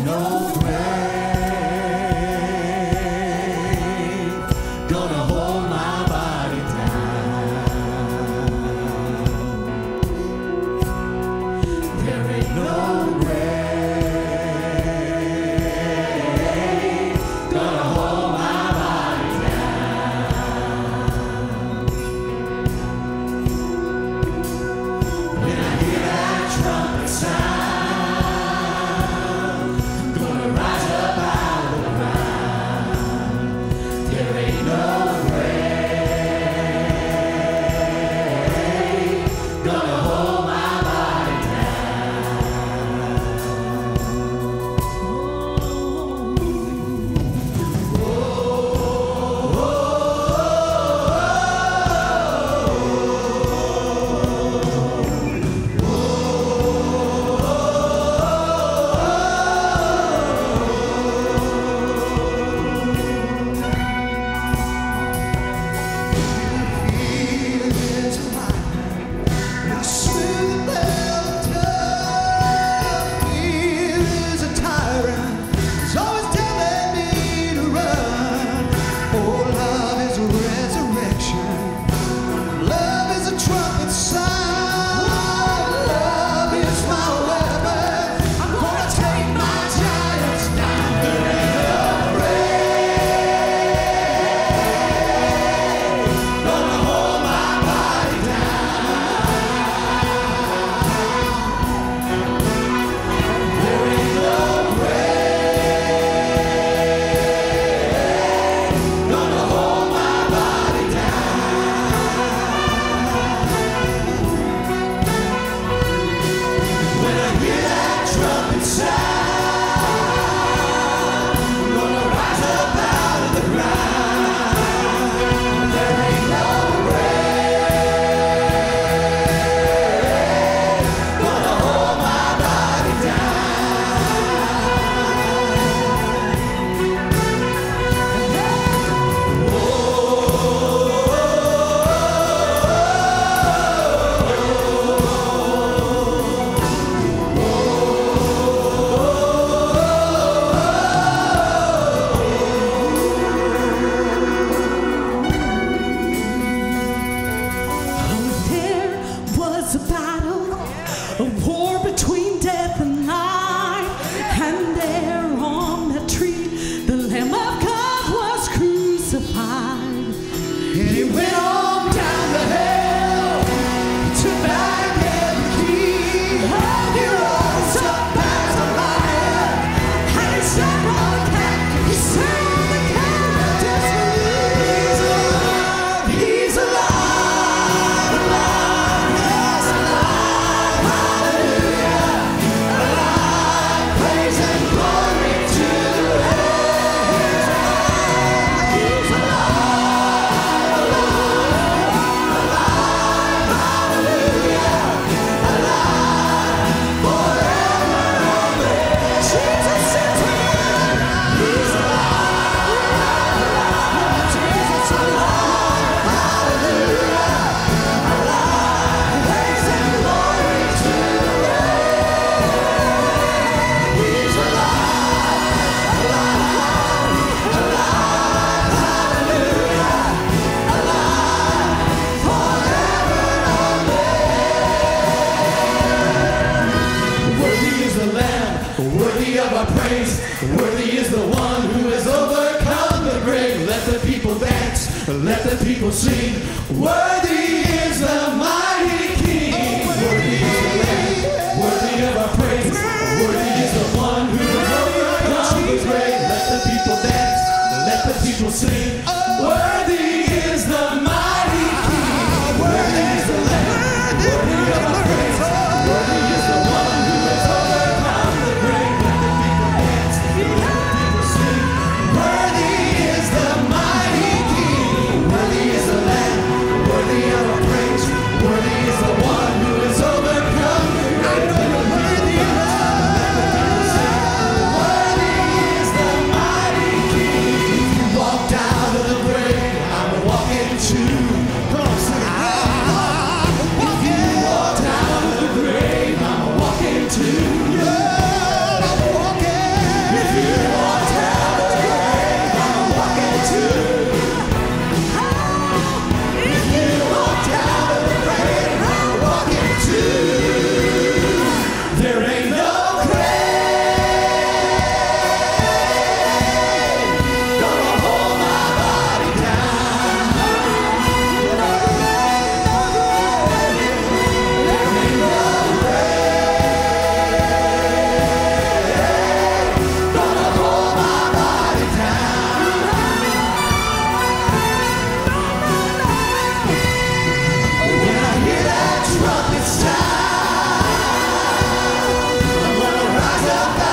no grave gonna hold my body down. There ain't no grave gonna hold my body down. When I hear that trumpet sound, gonna rise up out of the ground. There ain't no grave gonna hold my body a war between death and life, and there on that tree the Lamb of God was crucified. And he went on down to hell, he took back every key. He rose up as a lion, and he set all the captives. He set all the captives free. He's alive, alive, yes, alive, hallelujah, alive, praise and glory to the Lamb. He's alive, alive, hallelujah, alive, forever only. Jesus is alive. He's alive, Jesus alive, hallelujah, alive, praise and glory to the Lamb. He's alive, alive, hallelujah, alive, forever only. Worthy is the Lamb, worthy of our praise. Worthy is the one who has overcome the grave. Let the people dance, let the people sing. Worthy is the mighty King. Worthy is the Lamb, worthy of our praise. Worthy is the one who has overcome the grave. Let the people dance, let the people sing. Worthy is the mighty King. Worthy is the Lamb, worthy of our praise. Worthy is the one who has overcome the grave. Let the people dance, let the people sing. Worthy is the mighty King. Worthy is the Lamb, worthy of crucified.